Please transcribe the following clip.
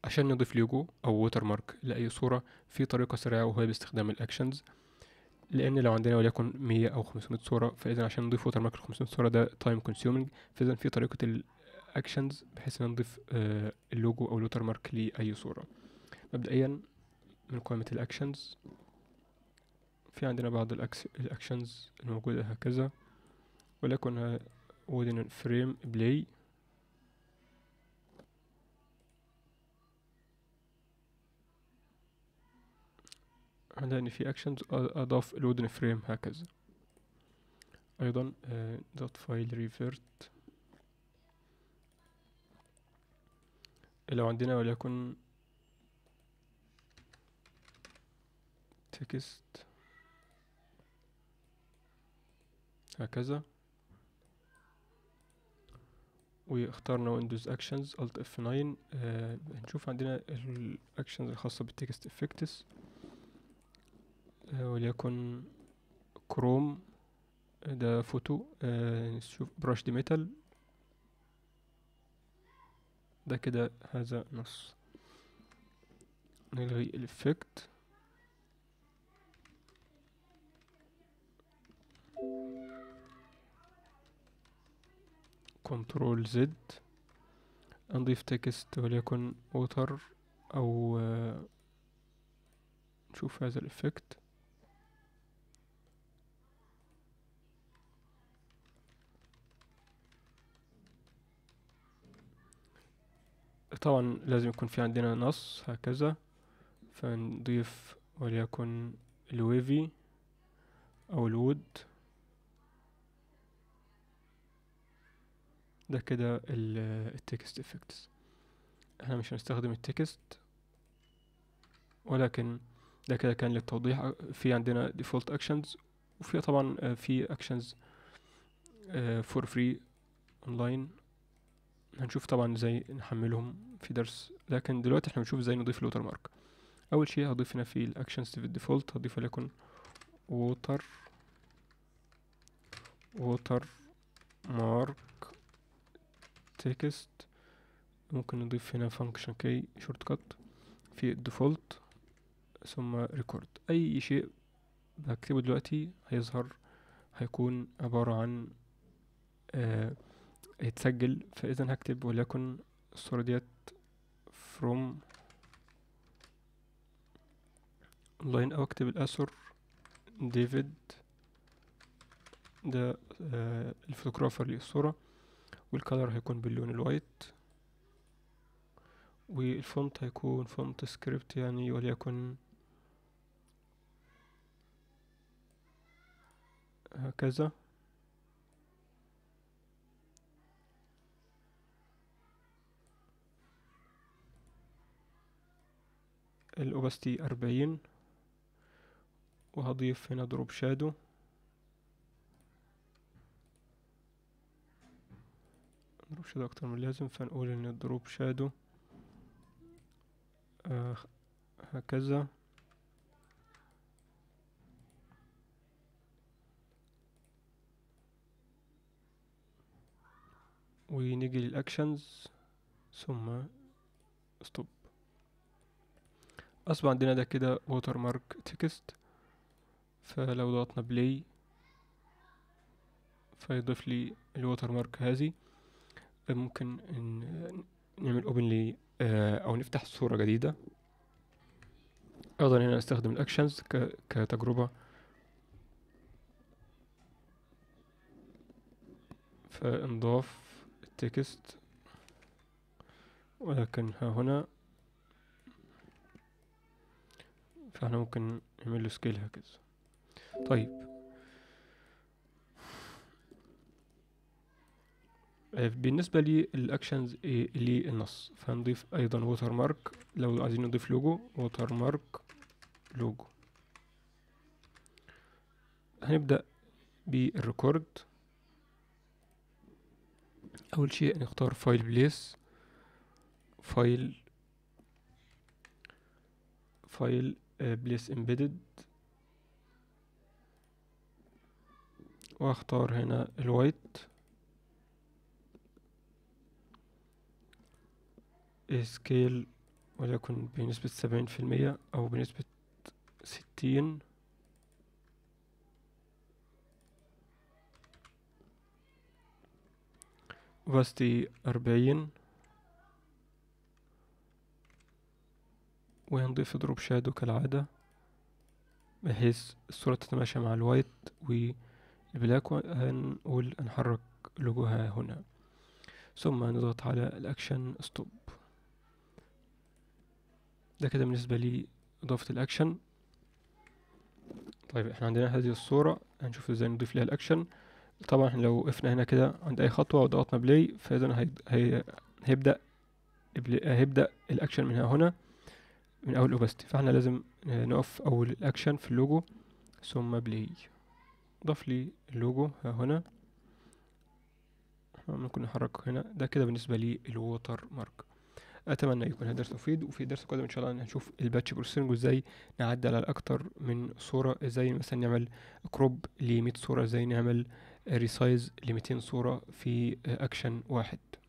عشان نضيف لوجو او ووتر مارك لاي صورة في طريقة سريعة وهي باستخدام الاكشنز. لان لو عندنا وليكن 100 او 500 صورة، فاذا عشان نضيف ووتر مارك ل 500 صورة ده تايم كونسيومينج. فاذا في طريقة الاكشنز بحيث ان نضيف اللوجو او الووتر مارك لاي صورة. مبدئيا من قائمة الاكشنز في عندنا بعض الاكشنز الموجودة هكذا، ولكن within فريم بلاي. هنلاقي ان في اكشنز اضاف الودن فريم هكذا. ايضا دوت فايل ريفيرت. لو عندنا وليكن تكست هكذا واخترنا ويندوز اكشنز الت اف 9، هنشوف عندنا الاكشنز الخاصة بالتكست افكتس، وليكن كروم ده فوتو. نشوف براش دي ميتال ده كده هذا نص. نلغي الافكت، كنترول زد، نضيف تكست وليكن ووتر او نشوف هذا الافكت. طبعا لازم يكون في عندنا نص هكذا، فنضيف وليكن الويفي او الوود. ده كده التكست افكتس. احنا مش هنستخدم التكست، ولكن ده كده كان للتوضيح. في عندنا default actions، وفي طبعا في actions for free online. هنشوف طبعا ازاي نحملهم في درس، لكن دلوقتي احنا بنشوف ازاي نضيف الوتر مارك. اول شيء هضيف هنا في الاكشنز في الديفولت، هضيف لكم ووتر مارك تكست. ممكن نضيف هنا فانكشن كي شورت كات في الديفولت ثم ريكورد. اي شيء بكتبه دلوقتي هيظهر، هيكون عبارة عن يتسجل. فاذا هكتب وليكن الصورة ديت from online، او اكتب الاسر ديفيد ده الفوتوغرافر للصورة، والكالر هيكون باللون الوايت، والفونت هيكون فونت سكريبت يعني وليكن هكذا. الاوباستي 40، وهضيف هنا دروب شادو. دروب شادو اكتر من اللازم، فنقول ان الدروب شادو هكذا. ونيجي للاكشنز ثم ستوب. اصبح عندنا ده كده ووتر مارك تكست. فلو ضغطنا بلاي فيضيف لي الووتر مارك هذه. ممكن نعمل اوبن لي او نفتح صورة جديدة. ايضا هنا نستخدم الاكشنز كتجربة. فانضاف التكست، ولكن ها هنا فاحنا ممكن نعمل له سكيل هكذا. طيب بالنسبة للأكشنز للنص فهنضيف أيضا ووتر مارك. لو عايزين نضيف لوجو ووتر مارك لوجو. هنبدأ بالريكورد. أول شيء نختار فايل بليس، فايل بليس امبيدد، واختار هنا الوايت، سكيل وليكن بنسبة 70% أو بنسبة 60. opacity 40. وهنضيف دروب شادو كالعادة بحيث الصورة تتماشى مع الوايت والبلاك، وهنقول نحرك لوجوها هنا، ثم نضغط على الأكشن ستوب. ده كده بالنسبة لإضافة الأكشن. طيب احنا عندنا هذه الصورة، هنشوف ازاي نضيف لها الأكشن. طبعا احنا لو وقفنا هنا كده عند أي خطوة وضغطنا بلاي، فإذا هيبدأ الأكشن من هنا من أول أوباستي. فاحنا لازم نقف أول الأكشن في اللوجو ثم بلاي. ضاف لي اللوجو هنا، ممكن نحركه هنا. ده كده بالنسبة لي الووتر مارك. اتمنى يكون هذا درس مفيد، وفي درس قادم ان شاء الله هنشوف الباتش بروسيسنج وازاي نعدل على اكتر من صورة، ازاي مثلا نعمل كروب ل 100 صورة، ازاي نعمل ريسايز ل 200 صورة في اكشن واحد.